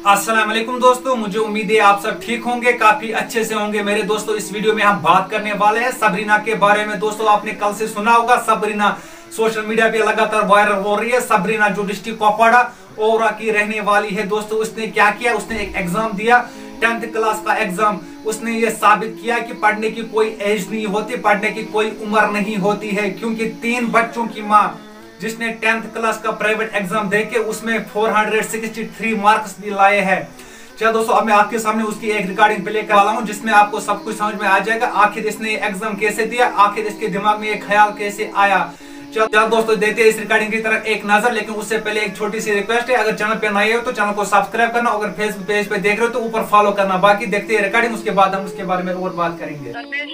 अस्सलाम वालेकुम दोस्तों, मुझे उम्मीद है आप सब ठीक होंगे, काफी अच्छे से होंगे। मेरे दोस्तों, इस वीडियो में हम बात करने वाले हैं सबरीना के बारे में। दोस्तों, आपने कल से सुना होगा सबरीना सोशल मीडिया पे लगातार वायरल हो रही है। सबरीना जो डिस्ट्रिक्ट कुपवाड़ा ओवरा की रहने वाली है। दोस्तों, उसने क्या किया, उसने एक एग्जाम दिया, 10th क्लास का एग्जाम। उसने ये साबित किया कि पढ़ने की कोई एज नहीं होती, पढ़ने की कोई उम्र नहीं होती है, क्योंकि 3 बच्चों की माँ जिसने 10th क्लास का प्राइवेट एग्जाम देके उसमें 463 मार्क्स भी लाए हैं। चलो दोस्तों, अब मैं आपके सामने उसकी एक रिकॉर्डिंग प्ले करने वाला हूं, जिसमें आपको सब कुछ समझ में आ जाएगा। आखिर इसने एग्जाम कैसे दिया, आखिर इसके दिमाग में एक ख्याल कैसे आया। चलो दोस्तों, देते हैं इस रिकॉर्डिंग की तरफ एक नजर। लेकिन उससे पहले एक छोटी सी रिक्वेस्ट है, अगर चैनल पे नए हो तो चैनल को सब्सक्राइब करना, अगर फेसबुक पेज पे देख रहे हो तो ऊपर फॉलो करना। बाकी देखते हैं रिकॉर्डिंग, उसके बाद हम उसके बारे में और बात करेंगे।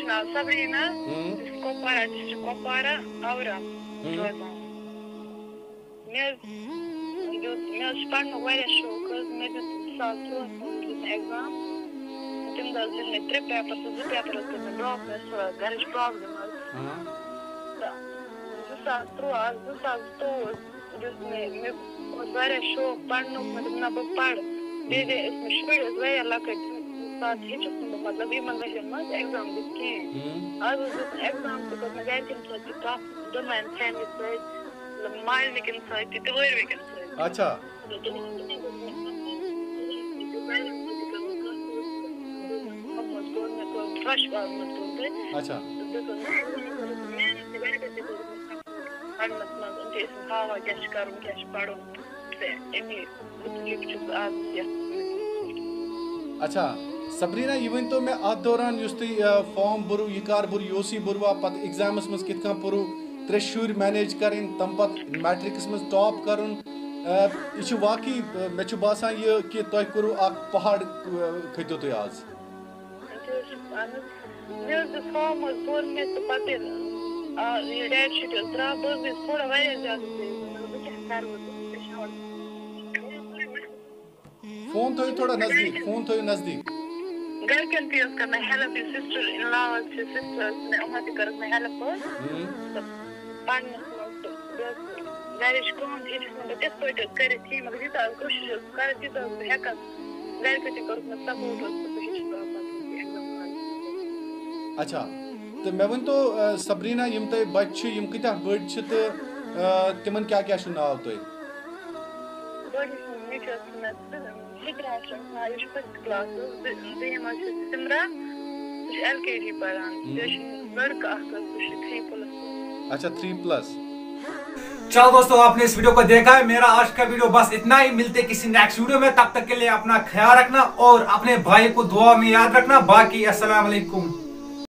अच्छा अच्छा अच्छा सबरीना, ये वन तो मैं अत दौरान फॉर्म भरू, यह कर भरू, यूसी भरवा, पत एग्जामस मज कित परू, 3 शुर मैनेज करें, तम पत मैट्रिक्स मज टॉप कर। यह वाकई मे बसान यह कि तुम करू पहाड़ खतो तुम आज। फोन थो थोड़ा नजदीक, फोन थो नजदीक। घर के करना help, sister in law sisters ने उन्हें भी करना हेल्प मैरिज को इस पे करे थी, मगर ये कोशिश करे थी तो हैकर घर के करना सपोर्ट। अच्छा, तो मैं वन तो सबरीना यम ते बच्चे यम किता बड़ छ तो तिमन क्या क्या नाव तो अच्छा 3+। चलो दोस्तों, आपने इस वीडियो को देखा है। मेरा आज का वीडियो बस इतना ही। मिलते किसी नेक्स्ट वीडियो में, तब तक के लिए अपना ख्याल रखना और अपने भाई को दुआ में याद रखना। बाकी अस्सलाम वालेकुम।